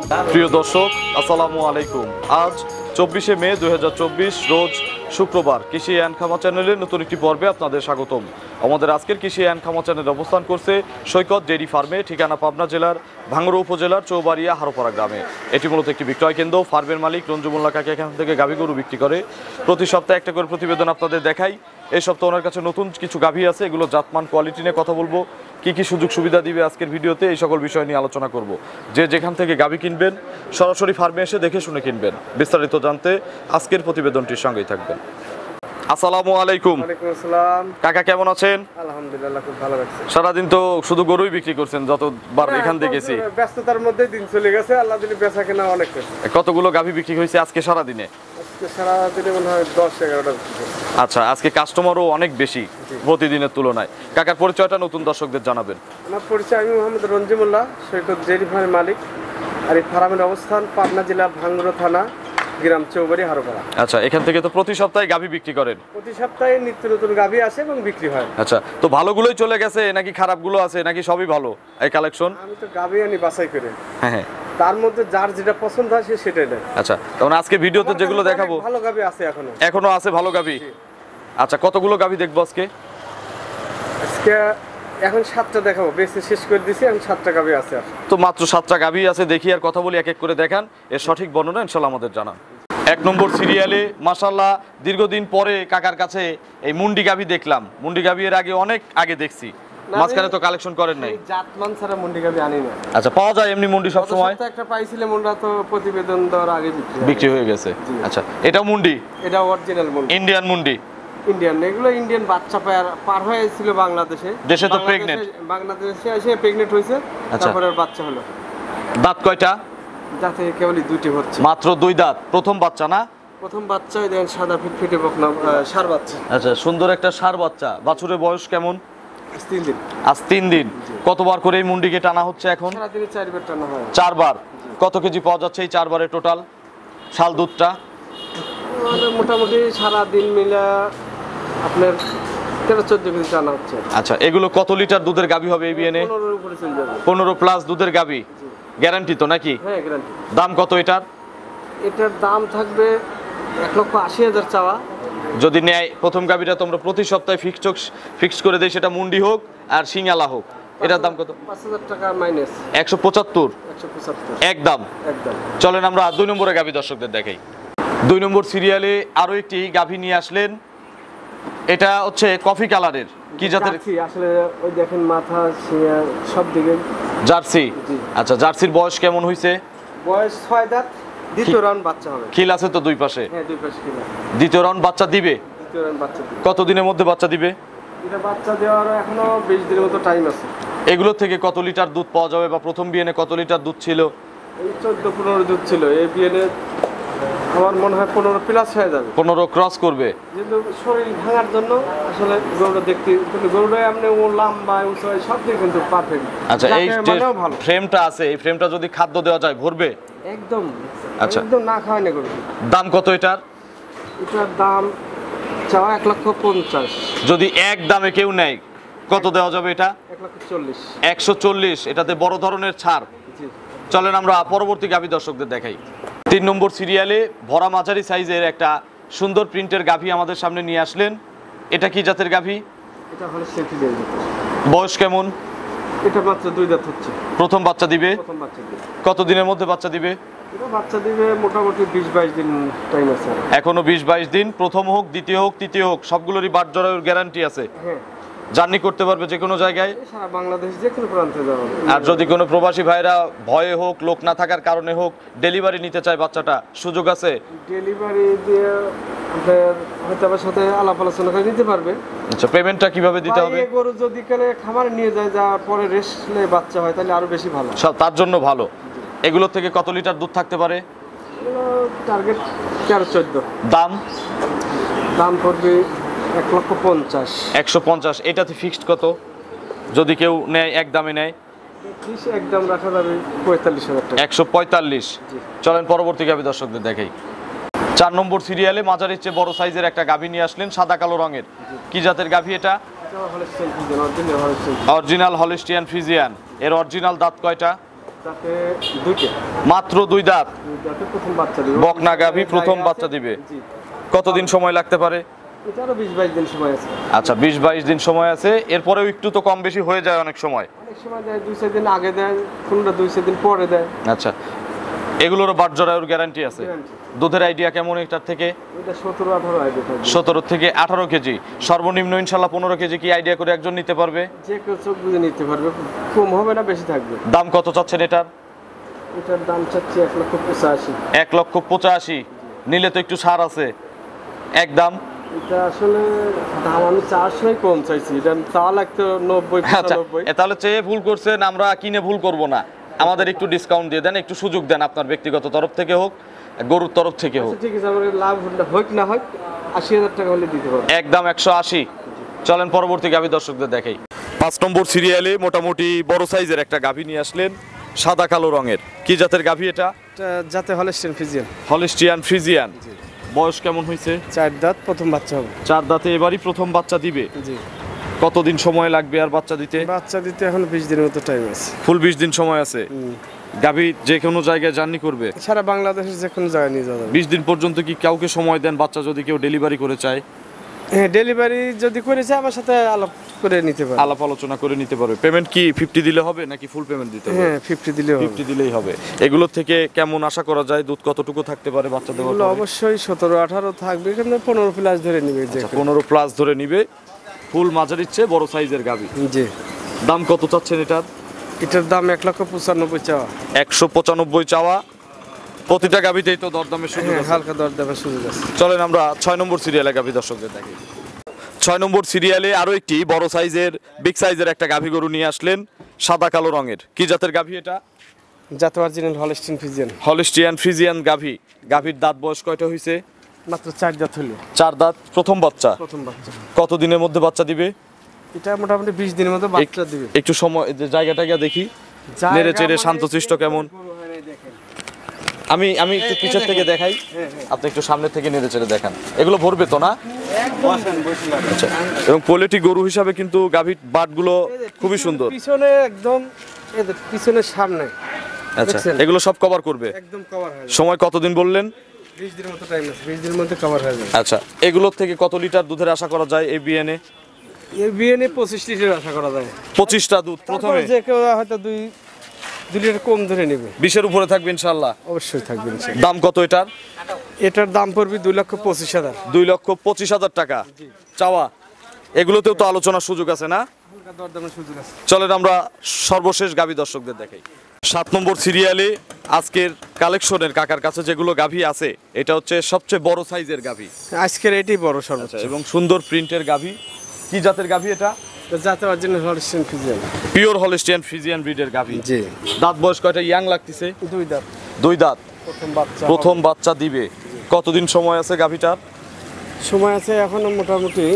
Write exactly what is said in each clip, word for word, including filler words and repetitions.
প্রিয় দর্শক, আসসালামু আলাইকুম। আজ চব্বিশে মে দুই হাজার চব্বিশ, রোজ শুক্রবার। কৃষি অ্যান্ড খামা চ্যানেলের নতুন একটি পর্বে আপনাদের স্বাগতম। আমাদের আজকের কৃষি অ্যান্ড খামা চ্যানেল অবস্থান করছে সৈকত ডেইরি ফার্মে, ঠিকানা পাবনা জেলার ভাঙ্গুড়া উপজেলার চৌবাড়িয়া হারোপাড়া গ্রামে। এটি মূলত একটি বিক্রয় কেন্দ্র। ফার্মের মালিক রঞ্জুমুল্লাহ কাকা এখান থেকে গাভী গরু বিক্রি করে। প্রতি সপ্তাহে একটা করে প্রতিবেদন আপনাদের দেখাই। এই সপ্তাহে ওনার কাছে নতুন কিছু গাভী আছে, এগুলো জাতমান কোয়ালিটি নিয়ে কথা বলবো। কি কি সুযোগ সুবিধা দিবে আজকের ভিডিওতে, এই সকল বিষয় নিয়ে আলোচনা করব। যে যেখান থেকে গাভী কিনবেন সরাসরি ফার্মে এসে দেখে শুনে কিনবেন। বিস্তারিত জানতে আজকের প্রতিবেদনটির সঙ্গেই থাকবেন। আসসালামু আলাইকুম। ওয়ালাইকুম আসসালাম। কাকা কেমন আছেন? আলহামদুলিল্লাহ, খুব ভালো লাগছে। সারাদিন তো শুধু গরুই বিক্রি করছেন, যতবার এখান থেকে গেছি। ব্যস্ততার মধ্যে দিন চলে গেছে, আল্লাহ দিলে বেচা কেনা অনেক হয়েছে। কতগুলো গাভী বিক্রি হয়েছে আজকে সারাদিনে? আজকে সারাদিনে মনে হয় দশ এগারোটা বিক্রি হয়েছে। আচ্ছা, আজকে কাস্টমারও অনেক বেশি প্রতিদিনের তুলনায়। কাকার পরিচয়টা নতুন দর্শকদের জানাবেন। আমার পরিচয়, আমি মোহাম্মদ রঞ্জিমুল্লাহ, সৈকত ডেইরি ফার্মের মালিক। আর এই ফার্মের অবস্থান পাবনা জেলা ভাঙ্গুড়া থানা, গ্রাম চৌবাড়ি হারোপাড়া। আচ্ছা, এখান থেকে তো প্রতি সপ্তাহে গাভী বিক্রি করেন? প্রতি সপ্তাহে নিত্য নতুন গাভী আসে এবং বিক্রি হয়। আচ্ছা, তো ভালোগুলোই চলে গেছে নাকি খারাপগুলো আছে, নাকি সবই ভালো এই কালেকশন? আমি তো গাভী আনি বাছাই করে, হ্যাঁ হ্যাঁ, তার মধ্যে যার যেটা পছন্দ হয় সে সেটাই নেয়। আচ্ছা, তখন আজকে ভিডিওতে যেগুলো দেখাবো ভালো গাভী আছে এখনো এখনো আছে ভালো গাভী। আচ্ছা, কতগুলো গাভী দেখবো আজকে? আজকে এখন সাতটা দেখাবো, বেশি শেষ করে দিছি, এখন সাতটা গাভী আছে। আর তো মাত্র সাতটা গাভী আছে, দেখি আর কথা বলি, এক এক করে দেখান। এর সঠিক বর্ণনা ইনশাল্লাহ আমাদের জানান। এক নম্বর সিরিয়ালে মাশাআল্লাহ দীর্ঘদিন পরে কাকার কাছে এই মুন্ডি গাভী দেখলাম। মুন্ডি গাভী এর আগে অনেক আগে দেখছি, মাঝখানে তো কালেকশন করেন নাই। জাতমান ছাড়া মুন্ডি গাভী আনি না। আচ্ছা, পাওয়া যায় এমনি মুন্ডি সব সময়? একটা পাইছিলে মুন্ডা, তো প্রতিবেদন দেওয়ার আগে বিক্রি বিক্রি হয়ে গেছে। আচ্ছা, এটা মুন্ডি? এটা অরিজিনাল মুন্ডি, ইন্ডিয়ান মুন্ডি। ইন্ডিয়ান, এগুলো ইন্ডিয়ান বাচ্চা পার পার হয়েছিল বাংলাদেশে। দেশে তো প্রেগন্যান্ট, বাংলাদেশে এসে প্রেগন্যান্ট হয়েছে, তারপরে বাচ্চা হলো। দাঁত কয়টা? যাতে কেবলই দুটি হচ্ছে। মাত্র দুই দাঁত, প্রথম বাচ্চা না? প্রথম বাচ্চা, দেন সাদা ফিটফিটে বকনা ষাঁড় বাচ্চা। আচ্ছা, সুন্দর একটা ষাঁড় বাচ্চা। বাছুরের বয়স কেমন? তিন দিন। আজ তিন দিন। কতবার করে এই মুন্ডিকে টানা হচ্ছে এখন? সারাদিনে চারবার টানা হয়। চারবার। কত কেজি পাওয়া যাচ্ছে এই চারবারে টোটাল শাল দুধটা? মোটামুটি সারাদিন মিলে আপনার তেরো চোদ্দ কেজি টানা হচ্ছে। আচ্ছা, এগুলো কত লিটার দুধের গাভী হবে এই বিয়েনে? পনেরোর উপরে চলে যাবে। পনেরো প্লাস দুধের গাভী, গ্যারান্টি তো নাকি? হ্যাঁ, গ্যারান্টি। দাম কত এটার? এটার দাম থাকবে এক লক্ষ আশি হাজার চাওয়া। যদি নেয় প্রথম গাভীটা তোমরা প্রতি সপ্তাহে ফিক্সড ফিক্সড করে দেয়, সেটা মুন্ডি হোক আর সিঙ্গালা হোক, এটার দাম কত? পাঁচ হাজার টাকা মাইনাস একশো পঁচাত্তর। একশো পঁচাত্তর একদম একদম। চলেন আমরা দুই নম্বরে গাভী দর্শকদের দেখাই। দুই নম্বর সিরিয়ালে আরো একটি গাভী নিয়ে আসলেন। এটা হচ্ছে কফি কালারের। কি জাতের? আসলে ওই দেখেন মাথা শিঙা সব দিকে জার্সি। আচ্ছা, জার্সির বয়স কেমন হয়েছে? বয়স ছয় দাঁত, দ্বিতীয় রাউন্ড বাচ্চা হবে। খিল আছে তো দুই পাশে? হ্যাঁ, দুই পাশে খিল আছে। দ্বিতীয় রাউন্ড বাচ্চা দিবে? দ্বিতীয় রাউন্ড বাচ্চা দিবে। কত দিনের মধ্যে বাচ্চা দিবে? এটা বাচ্চা দেওয়ার এখনো বিশ দিনের মতো টাইম আছে। এগুলো থেকে কত লিটার দুধ পাওয়া যাবে, বা প্রথম বিয়েনে কত লিটার দুধ ছিল? এই চোদ্দ পনেরো দুধ ছিল, এই বিয়েনে আমার মনে হয় পনেরো প্লাস হয়ে যাবে। পনেরো ক্রস করবে। কিন্তু শরীর ভাঙার জন্য আসলে গরুটা দেখতে, কিন্তু গরুটা এমনি ও লম্বা উঁচু সব দিক কিন্তু পারফেক্ট। আচ্ছা, এই যে ফ্রেমটা আছে, এই ফ্রেমটা যদি খাদ্য দেওয়া যায় ভরবে একদম? আচ্ছা, একদম না খাওয়াই না গরু। দাম কত এটার? এটার দাম চাওয়া এক লক্ষ পঞ্চাশ। যদি এক দামে কেউ নেয় কত দেওয়া যাবে এটা? এক লক্ষ চল্লিশ। একশো চল্লিশ। এটাতে বড় ধরনের ছাড়। চলেন আমরা পরবর্তী গাভী দর্শকদের দেখাই। তিন নম্বর সিরিয়ালে ভরা মাঝারি সাইজের একটা সুন্দর প্রিন্টের গাভী আমাদের সামনে নিয়ে আসলেন। এটা কি জাতের গাভী? এটা হলো সেফটি ডেল জাতের। বয়স কেমন? এটা মাত্র দুই দাঁত হচ্ছে। প্রথম বাচ্চা দিবে? প্রথম বাচ্চা দিবে। কত দিনের মধ্যে বাচ্চা দিবে? এটা বাচ্চা দিবে মোটামুটি বিশ বাইশ দিন টাইম আছে। এখনো বিশ বাইশ দিন। প্রথম হোক, দ্বিতীয় হোক, তৃতীয় হোক, সবগুলোরই বাট জরায়ুর গ্যারান্টি আছে। হ্যাঁ, জার্নি করতে পারবে যে কোনো জায়গায়, সারা বাংলাদেশ যে কোনো প্রান্তে যাবে। আর যদি কোনো প্রবাসী ভাইরা ভয়ে হোক, লোক না থাকার কারণে হোক, ডেলিভারি নিতে চায় বাচ্চাটা, সুযোগ আছে? ডেলিভারি দিয়ে আপনার হয়তো আমার সাথে আলাপ আলোচনা করে নিতে পারবে। আচ্ছা, পেমেন্টটা কিভাবে দিতে হবে? গরু যদি কালে খামারে নিয়ে যায়, যাওয়ার পরে রেস্টলে বাচ্চা হয়, তাহলে আরো বেশি ভালো। তার জন্য ভালো। এগুলো থেকে কত লিটার দুধ থাকতে পারে? টার্গেট তেরো চোদ্দ। দাম? দাম পড়বে এক লক্ষ পঞ্চাশ। একশো পঞ্চাশ। এটাতে ফিক্সড কত যদি কেউ নেয়, এক দামে নেয়? একদম রাখা যাবে পঁয়তাল্লিশ হাজার টাকা। একশো পঁয়তাল্লিশ। চলেন পরবর্তী গাভী দর্শকদের দেখাই। চার নম্বর সিরিয়ালে মাঝারির চেয়ে বড় সাইজের একটা গাভী নিয়ে আসলেন, সাদা কালো রঙের। কি জাতের গাভী এটা? Original Holstein Friesian. এর অরিজিনাল দাঁত কয়টা? তাতে দুইটা মাত্র দুই দাঁত দুই দাঁতে প্রথম বাচ্চা দিবে। বকনা গাভী প্রথম বাচ্চা দিবে। জি। কতদিন সময় লাগতে পারে? এটারও বিশ বাইশ দিন সময় আছে। আচ্ছা, বিশ বাইশ দিন সময় আছে। এরপরেও একটু তো কম বেশি হয়ে যায় অনেক সময়। অনেক সময় দেয় দুই চার দিন আগে দেয়, কোনটা দুই চার দিন পরে দেয়। আচ্ছা, এগুলোরও বাট জরায়ুর গ্যারান্টি আছে। Guarantee। দুধের আইডিয়া কেমন এটার থেকে? এটা সতেরো আঠারো আইডিয়া থাকবে। সতেরো থেকে আঠারো কেজি, সর্বনিম্ন ইনশাল্লাহ পনেরো কেজি কি আইডিয়া করে একজন নিতে পারবে? যে কেউ চোখ বুঝে নিতে পারবে, কম হবে না বেশি থাকবে। দাম কত চাচ্ছেন এটার? এটার দাম চাচ্ছি এক লক্ষ পঁচাশি। এক লক্ষ পঁচাশি। নিলে তো একটু ছাড় আছে একদম। এটা আসলে দাম আমি চারশোই কম চাইছি, এটা চাওয়া লাগতো নব্বই আচ্ছা, পঁচানব্বই। এ তাহলে চেয়ে ভুল করছেন, আমরা কিনে ভুল করব না। আমাদের একটু ডিসকাউন্ট দিয়ে দেন, একটু সুযোগ দেন, আপনার ব্যক্তিগত তরফ থেকে হোক, গরুর তরফ থেকে হোক। আচ্ছা, ঠিক আছে, আমার লাভ হোক না হোক আশি হাজার টাকা হলে দিতে পারবো। একদম একশো আশি। চলেন পরবর্তী গাভী দর্শকদের দেখাই। পাঁচ নম্বর সিরিয়ালে মোটামুটি বড় সাইজের একটা গাভী নিয়ে আসলেন, সাদা কালো রঙের। কি জাতের গাভী এটা? এটা যাতে হলস্টেইন ফ্রিজিয়ান। Holstein Friesian. বয়স কেমন হয়েছে? চার দাঁত, প্রথম বাচ্চা হবে। চার দাঁতে এবারই প্রথম বাচ্চা দিবে। জি। কতদিন সময় লাগবে আর বাচ্চা দিতে? বাচ্চা দিতে এখন বিশ দিনের মতো টাইম আছে। ফুল বিশ দিন সময় আছে। গাভী যে কোনো জায়গায় জার্নি করবে? সারা বাংলাদেশের যে কোনো জায়গায় নিয়ে যাওয়া যাবে। বিশ দিন পর্যন্ত কি কাউকে সময় দেন বাচ্চা যদি কেউ ডেলিভারি করে চায়? হ্যাঁ, ডেলিভারি যদি করেছে আমার সাথে আলাপ করে নিতে পারে। আলাপ আলোচনা করে নিতে পারবে। পেমেন্ট কি ফিফটি দিলে হবে নাকি ফুল পেমেন্ট দিতে হবে? হ্যাঁ, ফিফটি দিলেও হবে। ফিফটি দিলেই হবে। এগুলোর থেকে কেমন আশা করা যায়, দুধ কতটুকু থাকতে পারে বাচ্চা দেওয়ার এগুলো পরে? অবশ্যই সতেরো আঠারো থাকবে, কিন্তু পনেরো প্লাস ধরে নিবে যে আচ্ছা, পনেরো প্লাস ধরে নিবে। ফুল মাঝারির চেয়ে বড় সাইজের গাভী। জি। দাম কত চাচ্ছেন এটার? এটার দাম এক লক্ষ পঁচানব্বই চাওয়া। একশো পঁচানব্বই চাওয়া। প্রতিটা গাভীতেই তো দরদামের সুযোগ হ্যাঁ, আছে। হালকা দর দেওয়ার সুযোগ আছে। চলেন আমরা ছয় নম্বর সিরিয়ালে গাভী দর্শকদের দেখি। ছয় নম্বর সিরিয়ালে আরো একটি বড় সাইজের বিগ সাইজের একটা গাভী গরু নিয়ে আসলেন, সাদা কালো রঙের। কি জাতের গাভী এটা? জাত original Holstein Friesian. Holstein Friesian গাভী। গাভীর দাঁত বয়স কয়টা হয়েছে? মাত্র চার দাঁত হলো। চার দাঁত, প্রথম বাচ্চা। প্রথম বাচ্চা। কত দিনের মধ্যে বাচ্চা দিবে? এটা মোটামুটি বিশ দিনের মতো বাচ্চা দিবে। একটু সময়, যে জায়গাটা গিয়ে দেখি, জায়গা নেড়ে চেড়ে মানে শান্তশিষ্ট কেমন। গরু হয় নাই দেখেন। আমি আমি একটু পিছের থেকে দেখাই, আপনি একটু সামনে থেকে নেড়ে চেড়ে দেখান। এগুলো ভরবে তো না? বসেন, বসে লাগবে। আচ্ছা, এবং পোলেটি গরু হিসাবে কিন্তু গাভীর বাটগুলো খুবই সুন্দর। পিছনে একদম এদের পিছনের সামনে আচ্ছা, দেখছেন? এগুলো সব কভার করবে। একদম কভার হয়ে যাবে। সময় কতদিন বললেন? বিশ দিনের মতো টাইম আছে, বিশ দিনের মধ্যে কভার হয়ে যাবে। আচ্ছা, এগুলোর থেকে কত লিটার দুধের আশা করা যায় এই বিএনএ? এর বিয়ে নিয়ে পঁচিশ লিটার আশা করা যায়। পঁচিশটা দুধ প্রথমে? তারপর যে কেউ হয়তো দুই দুই লিটার কম ধরে নেবে। বিশের উপরে থাকবে ইনশাল্লাহ। অবশ্যই থাকবে ইনশাআল্লাহ। দাম কত এটার? এটার দাম পড়বে দুই লক্ষ পঁচিশ হাজার। দুই লক্ষ পঁচিশ হাজার টাকা চাওয়া। এগুলোতেও তো আলোচনার সুযোগ আছে না? হালকা দরদামের সুযোগ আছে। চলেন আমরা সর্বশেষ গাভী দর্শকদের দেখাই। সাত নম্বর সিরিয়ালে আজকের কালেকশনের কাকার কাছে যেগুলো গাভী আছে, এটা হচ্ছে সবচেয়ে বড় সাইজের গাভী। আজকের এটাই বড় সর্বোচ্চ এবং সুন্দর প্রিন্টের গাভী। কি জাতের গাভী এটা? জাতে original Holstein Friesian. Pure Holstein Friesian ব্রিডের গাভী। জি। দাঁত বয়স কয়টা ইয়াং লাগতেছে? দুই দাঁত, দুই দাঁত, প্রথম বাচ্চা। প্রথম বাচ্চা দিবে। কতদিন সময় আছে গাভীটার? সময় আছে এখনো মোটামুটি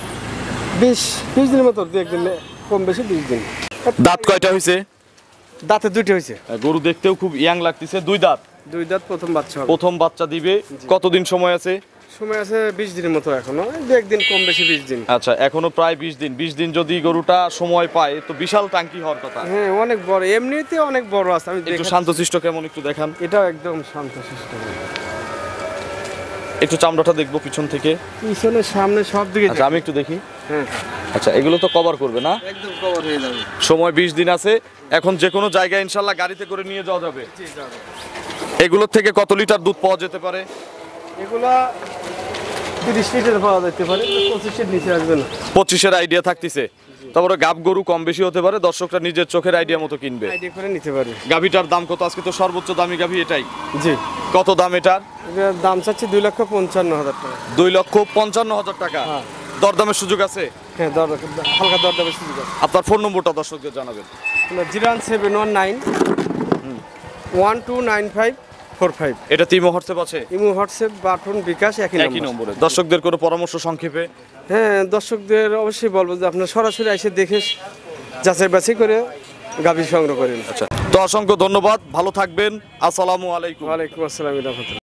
বিশ বিশ দিনের মতো, দু একদিন কম বেশি বিশ দিন। দাঁত কয়টা হয়েছে? দাঁতে দুইটা হয়েছে। গরু দেখতেও খুব ইয়াং লাগতেছে। দুই দাঁত, দুই দাঁত, প্রথম বাচ্চা হবে। প্রথম বাচ্চা দিবে। কতদিন সময় আছে? সময় আছে বিশ দিনের মতো এখনো, দু একদিন কম বেশি বিশ দিন। আচ্ছা, এখনো প্রায় বিশ দিন। বিশ দিন যদি গরুটা সময় পায় তো বিশাল টাঙ্কি হওয়ার কথা। হ্যাঁ, অনেক বড়, এমনিতে অনেক বড় আছে। আমি একটু দেখাচ্ছি। শান্তশিষ্ট কেমন একটু দেখান। এটাও একদম শান্তশিষ্ট। একটু চামড়াটা দেখবো পিছন থেকে। পিছনে সামনে সব দিকে। আচ্ছা, আমি একটু দেখি। হ্যাঁ, আচ্ছা, এগুলো তো কভার করবে না? একদম কভার হয়ে যাবে। সময় বিশ দিন আছে। এখন যে কোনো জায়গায় ইনশাল্লাহ গাড়িতে করে নিয়ে যাওয়া যাবে। জি, যাবে। এগুলোর থেকে কত লিটার দুধ পাওয়া যেতে পারে? এগুলা তিরিশ লিটার পাওয়া যেতে পারে, পঁচিশের নিচে আসবে না। পঁচিশের আইডিয়া থাকতেছে। তারপরে গাব গরু কম বেশি হতে পারে, দর্শকরা নিজের চোখের আইডিয়া মতো কিনবে। আইডিয়া করে নিতে পারবে। গাভিটার দাম কত? আজকে তো সর্বোচ্চ দামি গাভি এটাই। জি। কত দাম এটার? এটার দাম চাচ্ছি দুই লক্ষ পঞ্চান্ন হাজার টাকা। দুই লক্ষ পঞ্চান্ন হাজার টাকা। হ্যাঁ। দরদামের সুযোগ আছে? হ্যাঁ, দর হালকা দর দেবে সুযোগ আছে। আপনার ফোন নম্বরটা দর্শকদের জানাবেন। Zero one seven one nine one two nine five four five. এটা তিমো হোয়াটসঅ্যাপ আছে? ইমো, হোয়াটসঅ্যাপ, বাটন, বিকাশ একই একই নম্বর। নম্বরে। দর্শকদের কোনো পরামর্শ সংক্ষেপে? হ্যাঁ, দর্শকদের অবশ্যই বলবো যে আপনার সরাসরি এসে দেখে যাচাই বাছাই করে গাভী সংগ্রহ করেন। আচ্ছা, তো অসংখ্য ধন্যবাদ, ভালো থাকবেন। আসসালামু আলাইকুম। ওয়ালাইকুম আসসালাম।